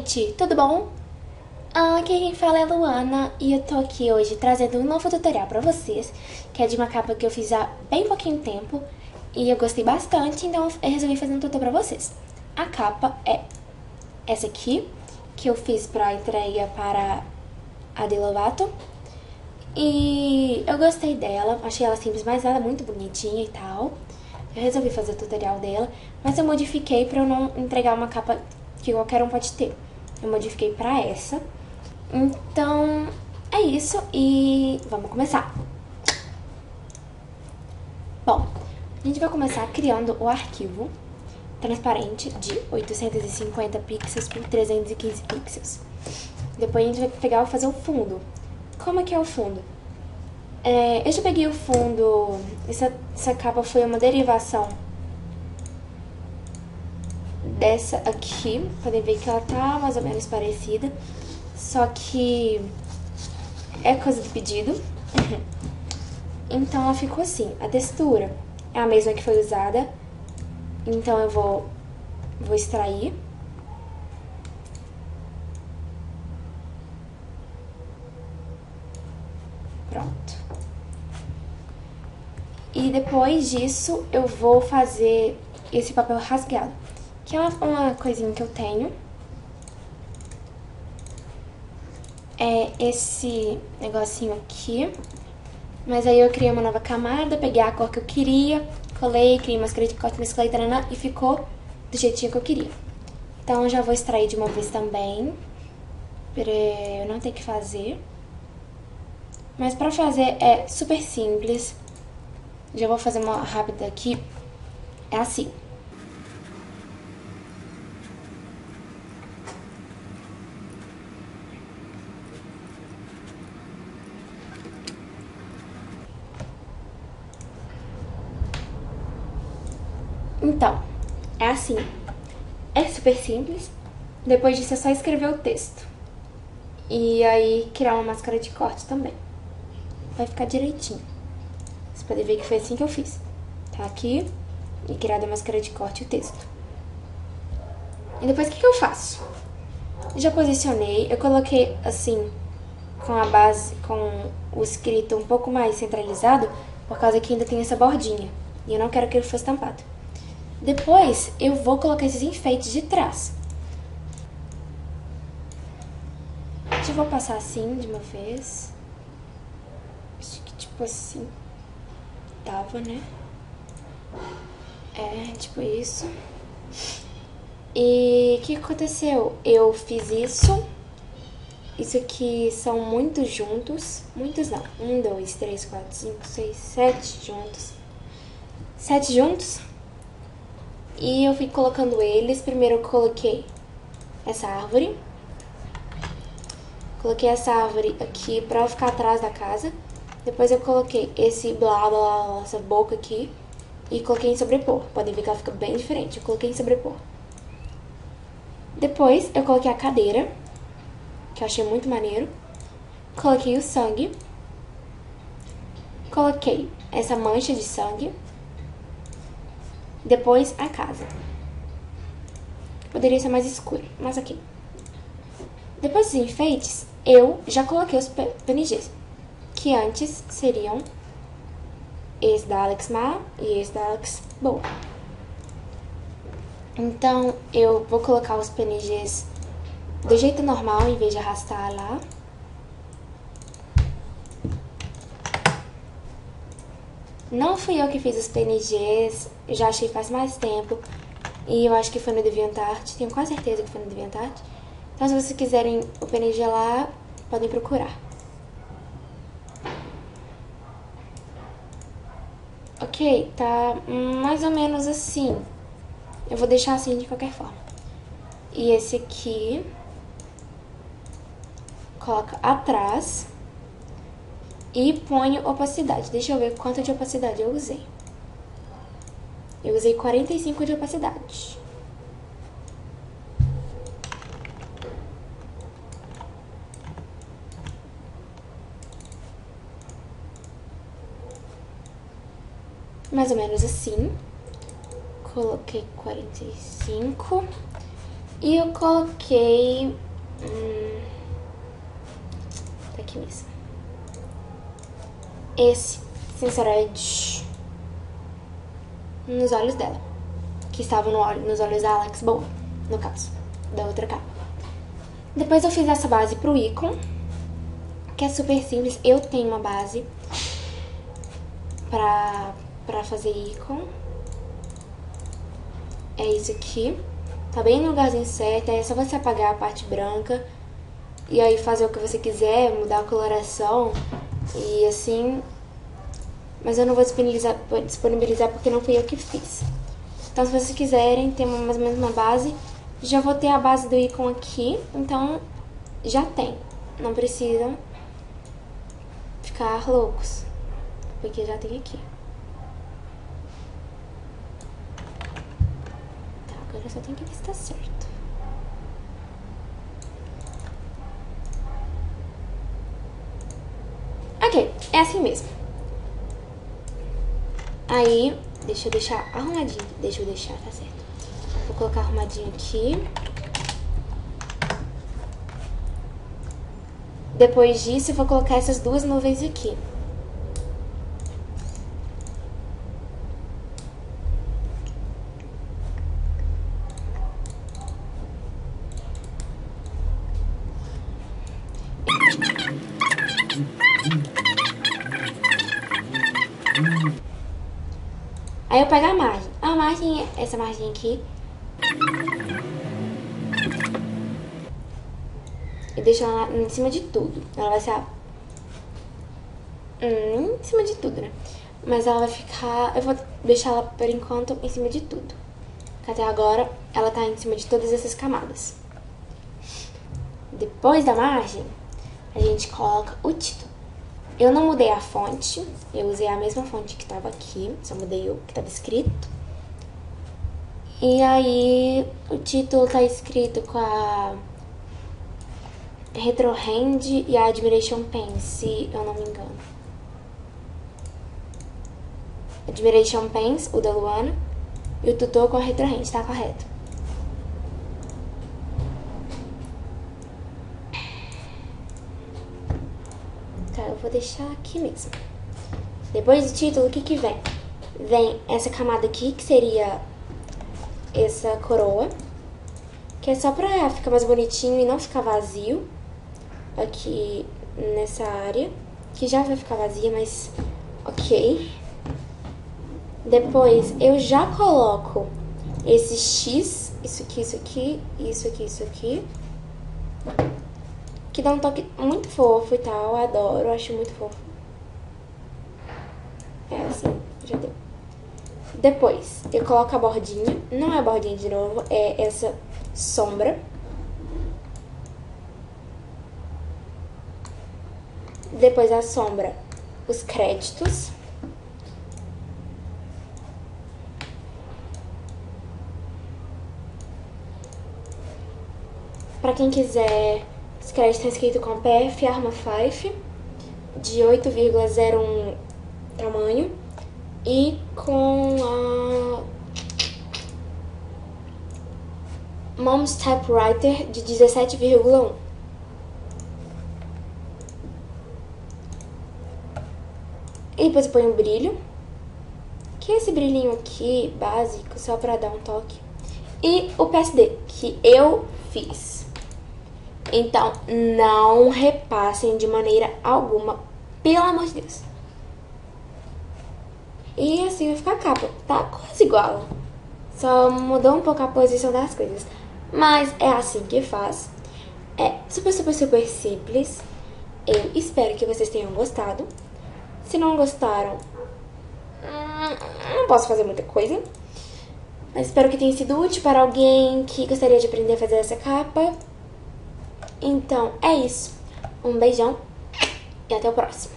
gente, tudo bom? Aqui quem fala é a Luana e eu tô aqui hoje trazendo um novo tutorial pra vocês, que é de uma capa que eu fiz há bem pouquinho tempo e eu gostei bastante, então eu resolvi fazer um tutorial pra vocês. A capa é essa aqui, que eu fiz pra entrega para a Demi Lovato e eu gostei dela, achei ela simples, mas ela é muito bonitinha e tal. Eu resolvi fazer o tutorial dela, mas eu modifiquei pra eu não entregar uma capa que qualquer um pode ter. Eu modifiquei pra essa. Então, é isso e vamos começar. Bom, a gente vai começar criando o arquivo transparente de 850 pixels por 315 pixels. Depois a gente vai pegar e fazer o fundo. Como é que é o fundo? Eu já peguei o fundo, essa capa foi uma derivação dessa aqui, podem ver que ela tá mais ou menos parecida, só que é coisa do pedido. Então ela ficou assim, a textura é a mesma que foi usada, então eu vou extrair. Pronto. E depois disso eu vou fazer esse papel rasgado, que é uma coisinha que eu tenho. É esse negocinho aqui. Mas aí eu criei uma nova camada, peguei a cor que eu queria, colei, criei máscara de corte, mesclei, taranã, e ficou do jeitinho que eu queria. Então eu já vou extrair de uma vez também, pra eu não ter que fazer. Mas pra fazer é super simples. Já vou fazer uma rápida aqui. É assim. Então, é assim. É super simples. Depois disso é só escrever o texto. E aí criar uma máscara de corte também. Vai ficar direitinho. Vocês podem ver que foi assim que eu fiz. Tá aqui. E criar a máscara de corte e o texto. E depois o que eu faço? Já posicionei. Eu coloquei assim, com a base, com o escrito um pouco mais centralizado, por causa que ainda tem essa bordinha. E eu não quero que ele fosse tampado. Depois, eu vou colocar esses enfeites de trás. Já vou passar assim, de uma vez. Acho que tipo assim. Tava, né? É, tipo isso. E o que aconteceu? Eu fiz isso. Isso aqui são muitos juntos. Muitos não. 1, 2, 3, 4, 5, 6, 7 juntos. 7 juntos. E eu fui colocando eles. Primeiro eu coloquei essa árvore. Coloquei essa árvore aqui pra ela ficar atrás da casa. Depois eu coloquei esse blá blá blá, essa boca aqui. E coloquei em sobrepor. Podem ver que ela fica bem diferente. Eu coloquei em sobrepor. Depois eu coloquei a cadeira, que eu achei muito maneiro. Coloquei o sangue. Coloquei essa mancha de sangue. Depois a casa. Poderia ser mais escuro, mas aqui. Depois dos enfeites, eu já coloquei os PNGs, que antes seriam esse da Alex Ma e esse da Alex Boa. Então, eu vou colocar os PNGs do jeito normal, em vez de arrastar lá. Não fui eu que fiz os PNGs, eu já achei faz mais tempo. E eu acho que foi no DeviantArt, tenho quase certeza que foi no DeviantArt. Então, se vocês quiserem o PNG lá, podem procurar. Ok, tá mais ou menos assim. Eu vou deixar assim de qualquer forma. E esse aqui, coloca atrás e ponho opacidade. Deixa eu ver quanto de opacidade eu usei. Eu usei 45 de opacidade. Mais ou menos assim. Coloquei 45. E eu coloquei... tá aqui mesmo. Esse Sensored nos olhos dela. Que estavam nos olhos da Alex Boa, no caso, da outra capa. Depois eu fiz essa base pro ícone, que é super simples. Eu tenho uma base pra fazer ícone. É isso aqui. Tá bem no lugarzinho certo. Aí é só você apagar a parte branca e aí fazer o que você quiser, mudar a coloração e assim. Mas eu não vou disponibilizar porque não fui eu que fiz. Então, se vocês quiserem ter mais ou menos uma base, já vou ter a base do ícone aqui. Então, já tem. Não precisam ficar loucos, porque já tem aqui. Tá, agora eu só tenho que ver se tá certo. Ok, é assim mesmo. Aí, deixa eu deixar arrumadinho. Tá certo. Vou colocar arrumadinho aqui. Depois disso, eu vou colocar essas duas nuvens aqui. Aí eu pego a margem. A margem, essa margem aqui. E deixo ela em cima de tudo. Ela vai ser em cima de tudo, né? Mas ela vai ficar... Eu vou deixar ela, por enquanto, em cima de tudo. Até agora, ela tá em cima de todas essas camadas. Depois da margem, a gente coloca o título. Eu não mudei a fonte, eu usei a mesma fonte que tava aqui, só mudei o que tava escrito. E aí, o título tá escrito com a Retro Hand e a Admiration Pen, se eu não me engano. Admiration Pens, o da Luana, e o tutor com a Retro Hand, tá correto. Tá, eu vou deixar aqui mesmo. Depois do título, o que que vem? Vem essa camada aqui, que seria essa coroa, que é só pra ficar mais bonitinho e não ficar vazio aqui nessa área, que já vai ficar vazia, mas ok. Depois eu já coloco esse X, isso aqui, isso aqui, isso aqui, isso aqui, que dá um toque muito fofo e tal, eu adoro, eu acho muito fofo. É assim, já deu. Depois, eu coloco a bordinha, não é a bordinha de novo, é essa sombra. Depois a sombra, os créditos. Pra quem quiser, os créditos estão escritos com PF Arma 5, de 8,01 tamanho. E com a Mom's Typewriter de 17,1. E depois eu ponho um brilho, que é esse brilhinho aqui, básico, só pra dar um toque. E o PSD, que eu fiz. Então, não repassem de maneira alguma, pelo amor de Deus. E assim vai ficar a capa, tá quase igual. Só mudou um pouco a posição das coisas. Mas é assim que faz. É super, super, super simples. Eu espero que vocês tenham gostado. Se não gostaram, não posso fazer muita coisa. Mas espero que tenha sido útil para alguém que gostaria de aprender a fazer essa capa. Então, é isso. Um beijão e até o próximo.